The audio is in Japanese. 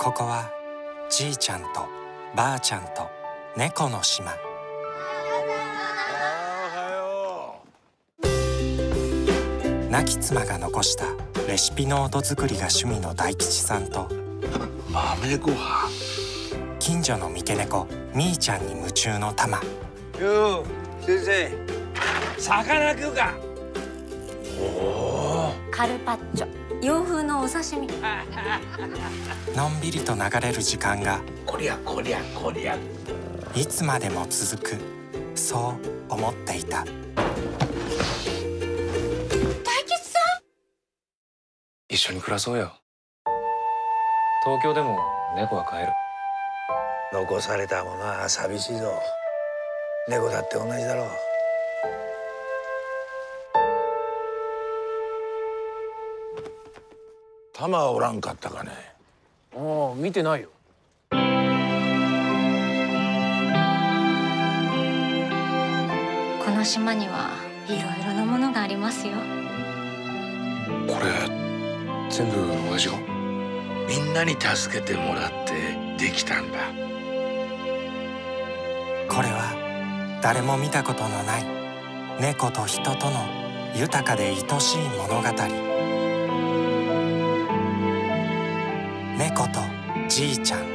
ここはじいちゃんとばあちゃんと猫の島。亡き妻が残したレシピノート作りが趣味の大吉さんと豆ご飯、 近所の三毛猫みーちゃんに夢中のタマ。 よう先生、魚食うか。 カルパッチョ、洋風のお刺身。 のんびりと流れる時間がこりゃこりゃこりゃ。 いつまでも続く、そう思っていた。 大吉さん、 一緒に暮らそうよ。東京でも猫は飼える。 残されたものは寂しいぞ。猫だって同じだろう。 玉はおらんかったかね。 ああ、見てないよ。 この島にはいろいろなものがありますよ。 これ全部親父が？ みんなに助けてもらってできたんだ。 これは誰も見たことのない猫と人との豊かで愛しい物語。猫とじいちゃん。